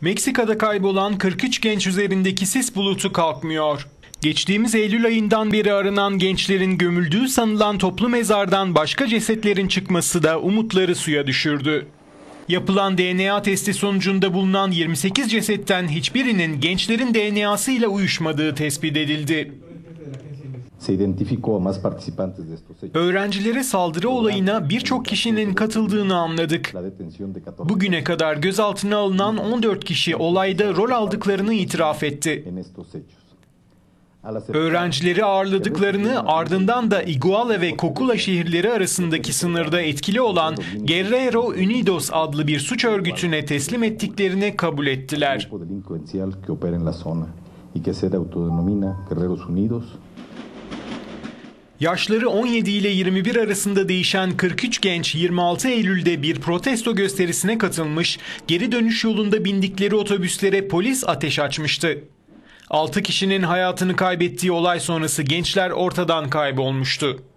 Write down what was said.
Meksika'da kaybolan 43 genç üzerindeki sis bulutu kalkmıyor. Geçtiğimiz Eylül ayından beri aranan gençlerin gömüldüğü sanılan toplu mezardan başka cesetlerin çıkması da umutları suya düşürdü. Yapılan DNA testi sonucunda bulunan 28 cesetten hiçbirinin gençlerin DNA'sı ile uyuşmadığı tespit edildi. Öğrencilere saldırı olayına birçok kişinin katıldığını anladık. Bugüne kadar gözaltına alınan 14 kişi olayda rol aldıklarını itiraf etti. Öğrencileri ağırladıklarını, ardından da Iguala ve Cocula şehirleri arasındaki sınırda etkili olan Guerrero Unidos adlı bir suç örgütüne teslim ettiklerini kabul ettiler. Yaşları 17 ile 21 arasında değişen 43 genç 26 Eylül'de bir protesto gösterisine katılmış, geri dönüş yolunda bindikleri otobüslere polis ateş açmıştı. 6 kişinin hayatını kaybettiği olay sonrası gençler ortadan kaybolmuştu.